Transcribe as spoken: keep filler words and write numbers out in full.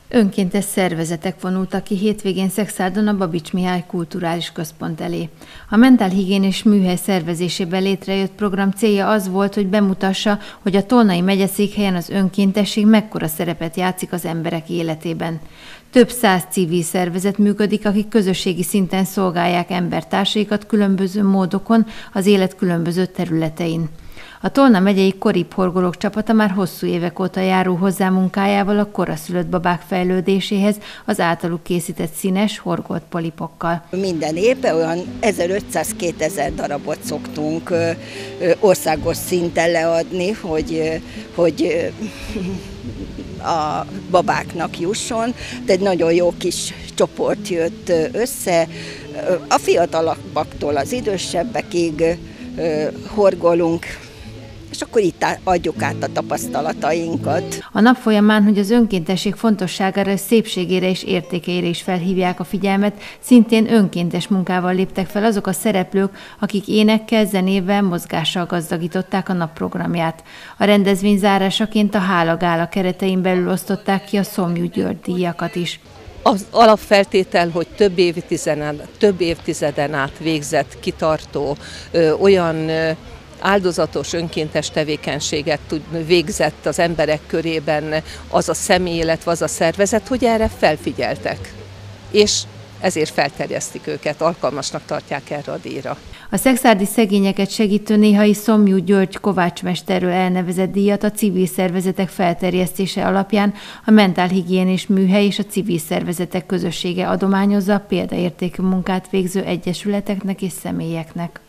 Önkéntes szervezetek vonultak ki hétvégén Szexárdon a Babits Mihály Kulturális Központ elé. A mentálhigiénés műhely szervezésében létrejött program célja az volt, hogy bemutassa, hogy a Tolnai megyeszékhelyen az önkéntesség mekkora szerepet játszik az emberek életében. Több száz civil szervezet működik, akik közösségi szinten szolgálják embertársaikat különböző módokon az élet különböző területein. A Tolna megyei Korib horgolók csapata már hosszú évek óta járul hozzá munkájával a koraszülött babák fejlődéséhez az általuk készített színes, horgolt polipokkal. Minden évben olyan ezerötszáz-kétezer darabot szoktunk ö, ö, országos szinten leadni, hogy, hogy a babáknak jusson. De egy nagyon jó kis csoport jött össze, a fiatalabbaktól az idősebbekig ö, horgolunk, és akkor itt adjuk át a tapasztalatainkat. A nap folyamán, hogy az önkéntesség fontosságára és szépségére és értékeire is felhívják a figyelmet, szintén önkéntes munkával léptek fel azok a szereplők, akik énekkel, zenével, mozgással gazdagították a nap programját. A rendezvény zárásaként a Hála Gála keretein belül osztották ki a Szomjú György díjakat is. Az alapfeltétel, hogy több évtizeden, több évtizeden át végzett, kitartó, ö, olyan ö, áldozatos önkéntes tevékenységet végzett az emberek körében az a személy, illetve az a szervezet, hogy erre felfigyeltek. És ezért felterjesztik őket, alkalmasnak tartják erre a díjra. A szexárdi szegényeket segítő néhai Szomjú György kovácsmesterről elnevezett díjat a civil szervezetek felterjesztése alapján a mentálhigiénés műhely és a civil szervezetek közössége adományozza példaértékű munkát végző egyesületeknek és személyeknek.